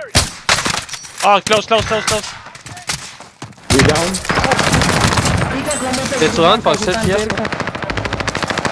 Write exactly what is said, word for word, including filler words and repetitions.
Oh, close, close, close, close. We down. Dit one, posted, yes.